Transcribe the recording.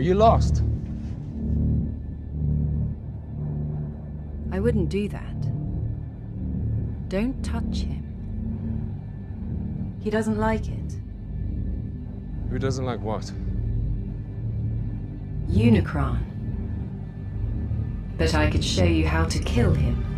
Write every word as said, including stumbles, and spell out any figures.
you lost? I wouldn't do that. Don't touch him. He doesn't like it. Who doesn't like what? Unicron. But I could show you how to kill him.